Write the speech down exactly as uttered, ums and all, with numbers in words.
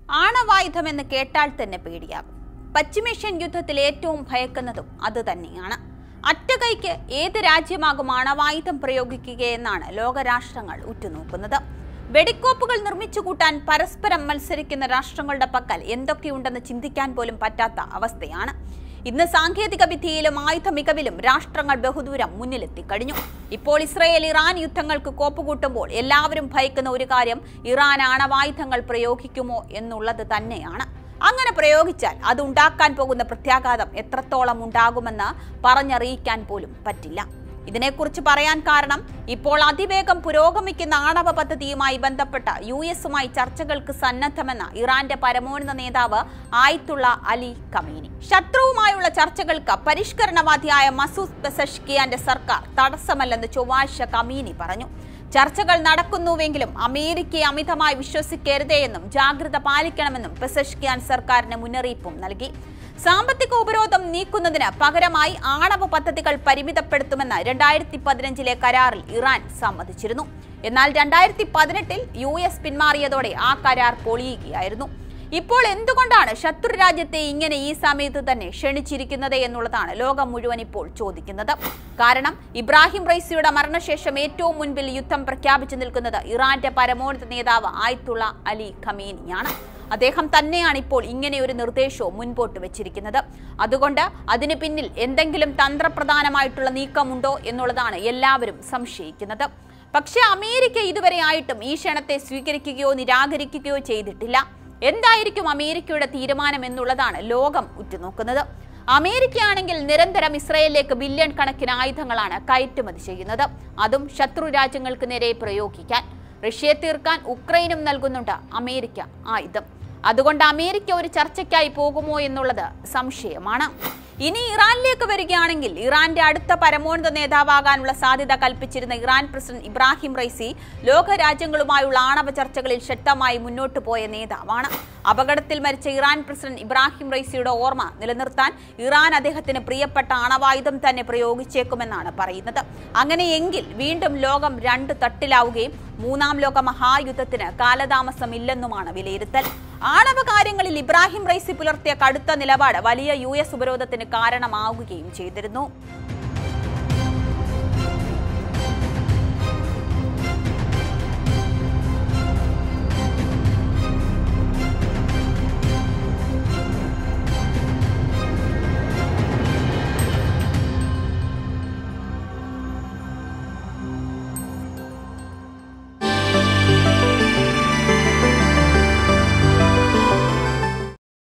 ആണവായുധമെന്ന് കേട്ടാൽ തന്നെ പേടിയാകും. പശ്ചിമേഷ്യൻ യുദ്ധത്തിൽ ഏറ്റവും ഭയക്കുന്നതും അതുതന്നെയാണ്. അറ്റകൈക്ക് ഏത് രാജ്യമാകും ആണവായുധം പ്രയോഗിക്കുകയെന്നാണ് ലോകരാഷ്ട്രങ്ങൾ ഉറ്റുനോക്കുന്നത്. വെടിക്കോപ്പുകൾ നിർമ്മിച്ചു കൂട്ടാൻ പരസ്പരം മത്സരിക്കുന്ന രാഷ്ട്രങ്ങളുടെ പക്കൽ എന്തൊക്കെയുണ്ടെന്ന് ചിന്തിക്കാൻ പോലും പറ്റാത്ത അവസ്ഥയാണ്. ഇന്ന് സാങ്കേതിക വിദ്യയിലും ആയുധ മികവിലും രാഷ്ട്രങ്ങൾ ബഹുദൂരം മുന്നിലെത്തിക്കഴിഞ്ഞു. ഇപ്പോൾ ഇസ്രയേൽ ഇറാൻ യുദ്ധങ്ങൾക്ക് കോപ്പുകൂട്ടുമ്പോൾ എല്ലാവരും ഭയക്കുന്ന ഒരു കാര്യം ഇറാൻ ആണവായുധങ്ങൾ പ്രയോഗിക്കുമോ എന്നുള്ളത് തന്നെയാണ്. അങ്ങനെ പ്രയോഗിച്ചാൽ അത് ഉണ്ടാക്കാൻ പോകുന്ന പ്രത്യാഘാതം എത്രത്തോളം ഉണ്ടാകുമെന്ന് പറഞ്ഞറിയിക്കാൻ പോലും പറ്റില്ല. ഇതിനെക്കുറിച്ച് പറയാൻ കാരണം ഇപ്പോൾ അതിവേഗം പുരോഗമിക്കുന്ന ആണവ പദ്ധതിയുമായി ബന്ധപ്പെട്ട യു എസുമായി ചർച്ചകൾക്ക് സന്നദ്ധമെന്ന ഇറാന്റെ പരമോന്നത നേതാവ് ആയത്തുള്ള അലി ഖമീനി. ശത്രുവുമായുള്ള ചർച്ചകൾക്ക് പരിഷ്കരണവാദിയായ മസൂദ് പെസഷ്കിയാന്റെ സർക്കാർ തടസ്സമല്ലെന്ന് ചൊവ്വാഴ്ച ഖമീനി പറഞ്ഞു. ചർച്ചകൾ നടക്കുന്നുവെങ്കിലും അമേരിക്കയെ അമിതമായി വിശ്വസിക്കരുതേയെന്നും ജാഗ്രത പാലിക്കണമെന്നും പെസഷ്കിയാൻ സർക്കാരിന് മുന്നറിയിപ്പും നൽകി. സാമ്പത്തിക ഉപരോധം നീക്കുന്നതിന് പകരമായി ആണവ പദ്ധതികൾ പരിമിതപ്പെടുത്തുമെന്ന് രണ്ടായിരത്തി പതിനഞ്ചിലെ കരാറിൽ ഇറാൻ സമ്മതിച്ചിരുന്നു. എന്നാൽ രണ്ടായിരത്തി പതിനെട്ടിൽ യു എസ് പിന്മാറിയതോടെ ആ കരാർ പൊളിയുകയായിരുന്നു. ഇപ്പോൾ എന്തുകൊണ്ടാണ് ശത്രു രാജ്യത്തെ ഇങ്ങനെ ഈ സമയത്ത് തന്നെ ക്ഷണിച്ചിരിക്കുന്നത് എന്നുള്ളതാണ് ലോകം മുഴുവൻ ഇപ്പോൾ ചോദിക്കുന്നത്. കാരണം ഇബ്രാഹിം റൈസിയുടെ മരണശേഷം ഏറ്റവും മുൻപിൽ യുദ്ധം പ്രഖ്യാപിച്ചു നിൽക്കുന്നത് ഇറാന്റെ പരമോന്നത നേതാവ് ആയത്തുള്ള അലി ഖമീനിയാണ്. അദ്ദേഹം തന്നെയാണ് ഇപ്പോൾ ഇങ്ങനെ ഒരു നിർദ്ദേശവും മുൻപോട്ട് വെച്ചിരിക്കുന്നത്. അതുകൊണ്ട് അതിന് പിന്നിൽ എന്തെങ്കിലും തന്ത്രപ്രധാനമായിട്ടുള്ള നീക്കമുണ്ടോ എന്നുള്ളതാണ് എല്ലാവരും സംശയിക്കുന്നത്. പക്ഷേ അമേരിക്ക ഇതുവരെ ആയിട്ടും ഈ ക്ഷണത്തെ സ്വീകരിക്കുകയോ നിരാകരിക്കുകയോ ചെയ്തിട്ടില്ല. എന്തായിരിക്കും അമേരിക്കയുടെ തീരുമാനം എന്നുള്ളതാണ് ലോകം ഉറ്റുനോക്കുന്നത്. അമേരിക്കയാണെങ്കിൽ നിരന്തരം ഇസ്രയേലിലേക്ക് ബില്യൺ കണക്കിന് ആയുധങ്ങളാണ് കയറ്റുമതി ചെയ്യുന്നത്. അതും ശത്രു രാജ്യങ്ങൾക്ക് നേരെ പ്രയോഗിക്കാൻ. റഷ്യയെ തീർക്കാൻ ഉക്രൈനും നൽകുന്നുണ്ട് അമേരിക്ക ആയുധം. അതുകൊണ്ട് അമേരിക്ക ഒരു ചർച്ചയ്ക്കായി പോകുമോ എന്നുള്ളത് സംശയമാണ്. ഇനി ഇറാനിലേക്ക് വരികയാണെങ്കിൽ ഇറാന്റെ അടുത്ത പരമോന്നത നേതാവാകാനുള്ള സാധ്യത കൽപ്പിച്ചിരുന്ന ഇറാൻ പ്രസിഡന്റ് ഇബ്രാഹിം റൈസി ലോകരാജ്യങ്ങളുമായുള്ള ആണവ ചർച്ചകളിൽ ശക്തമായി മുന്നോട്ടു പോയ നേതാവാണ്. അപകടത്തിൽ മരിച്ച ഇറാൻ പ്രസിഡന്റ് ഇബ്രാഹിം റൈസിയുടെ ഓർമ്മ നിലനിർത്താൻ ഇറാൻ അദ്ദേഹത്തിന് പ്രിയപ്പെട്ട ആണവായുധം തന്നെ പ്രയോഗിച്ചേക്കുമെന്നാണ് പറയുന്നത്. അങ്ങനെയെങ്കിൽ വീണ്ടും ലോകം രണ്ട് തട്ടിലാവുകയും മൂന്നാം ലോക മഹായുദ്ധത്തിന് കാലതാമസമില്ലെന്നുമാണ് വിലയിരുത്തൽ. ആണവ കാര്യങ്ങളിൽ ഇബ്രാഹിം റൈസി പുലർത്തിയ കടുത്ത നിലപാട് വലിയ യു എസ് ഉപരോധത്തിന് കാരണമാവുകയും ചെയ്തിരുന്നു.